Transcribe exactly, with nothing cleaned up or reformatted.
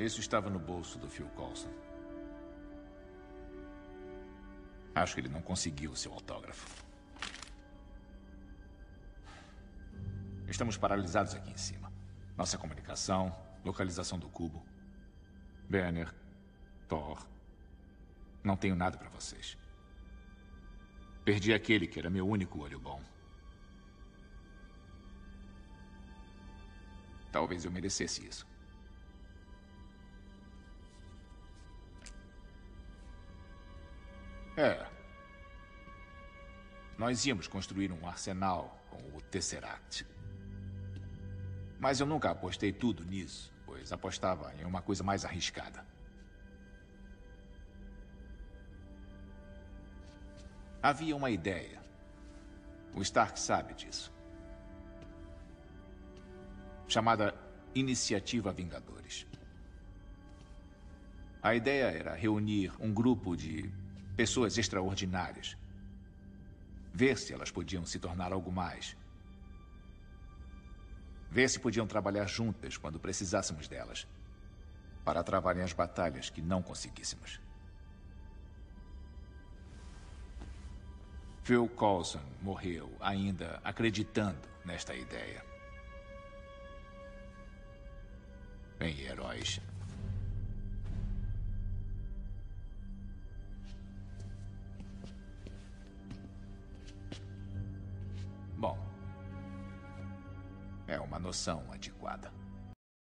Isso estava no bolso do Phil Coulson. Acho que ele não conseguiu o seu autógrafo. Estamos paralisados aqui em cima. Nossa comunicação, localização do cubo. Banner, Thor. Não tenho nada para vocês. Perdi aquele que era meu único olho bom. Talvez eu merecesse isso. É. Nós íamos construir um arsenal com o Tesseract. Mas eu nunca apostei tudo nisso, pois apostava em uma coisa mais arriscada. Havia uma ideia. O Stark sabe disso. Chamada Iniciativa Vingadores. A ideia era reunir um grupo de pessoas extraordinárias. Ver se elas podiam se tornar algo mais. Ver se podiam trabalhar juntas quando precisássemos delas. Para travarem as batalhas que não conseguíssemos. Phil Coulson morreu ainda acreditando nesta ideia. Em heróis. Bom, é uma noção antiquada.